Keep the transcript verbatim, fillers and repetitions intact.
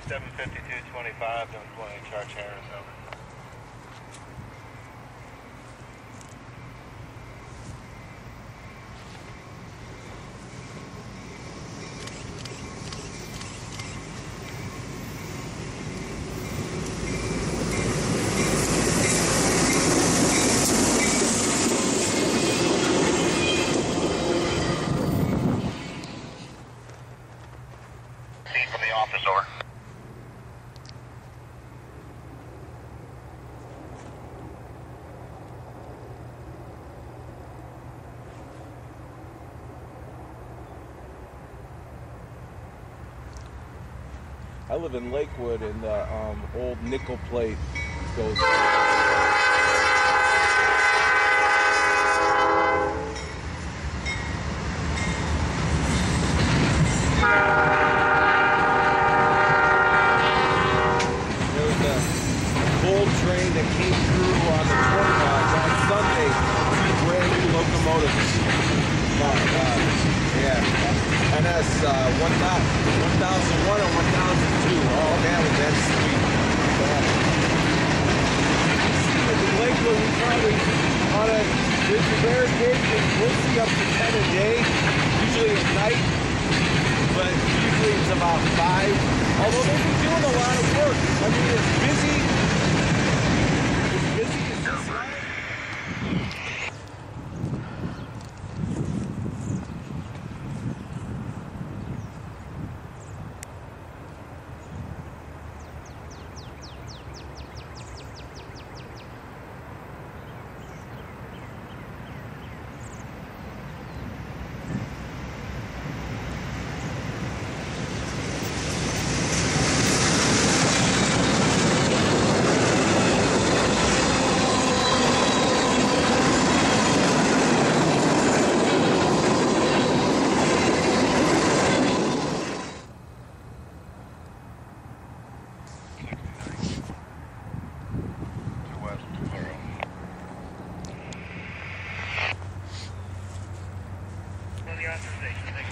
seven fifty-two twenty-five, don't want to charge Harris over. From the office, over. I live in Lakewood, and the um, old nickel plate goes. Train that came through on the twentieth on Sunday, brand new locomotives. Oh God, yeah. N S uh, one thousand one and one thousand two. Oh man, that's sweet. Yeah. In Lakewood, we probably on a there's a rare occasion we'll see up to ten a day, usually at night, but usually it's about five. Although they've been doing a lot of work. I mean, it's busy. Your authorization.